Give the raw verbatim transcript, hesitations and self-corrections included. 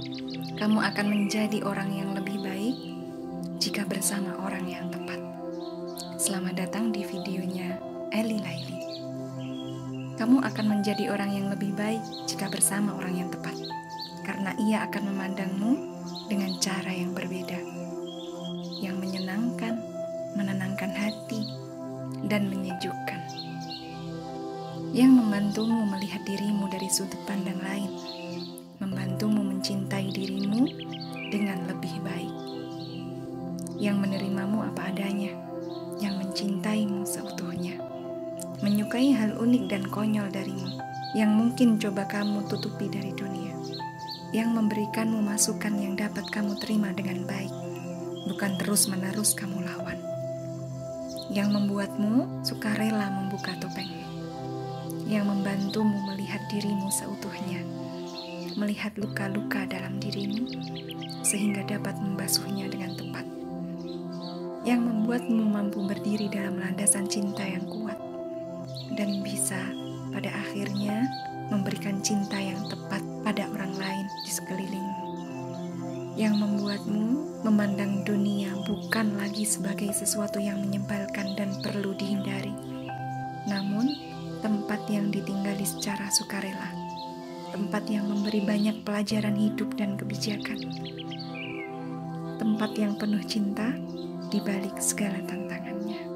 Kamu akan menjadi orang yang lebih baik jika bersama orang yang tepat. Selamat datang di videonya Eli Laili. Kamu akan menjadi orang yang lebih baik jika bersama orang yang tepat, karena ia akan memandangmu dengan cara yang berbeda, yang menyenangkan, menenangkan hati, dan menyejukkan, yang membantumu melihat dirimu dari sudut pandang lain, membantumu mencintai dirimu dengan lebih baik, yang menerimamu apa adanya, yang mencintaimu seutuhnya, menyukai hal unik dan konyol darimu, yang mungkin coba kamu tutupi dari dunia, yang memberikanmu masukan yang dapat kamu terima dengan baik, bukan terus-menerus kamu lawan, yang membuatmu sukarela membuka topengmu, yang membantumu melihat dirimu seutuhnya, melihat luka-luka dalam dirimu sehingga dapat membasuhnya dengan tepat, yang membuatmu mampu berdiri dalam landasan cinta yang kuat dan bisa pada akhirnya memberikan cinta yang tepat pada orang lain di sekelilingmu, yang membuatmu memandang dunia bukan lagi sebagai sesuatu yang menyebalkan dan perlu dihindari, namun tempat yang ditinggali secara sukarela, tempat yang memberi banyak pelajaran hidup dan kebijakan, tempat yang penuh cinta di balik segala tantangannya.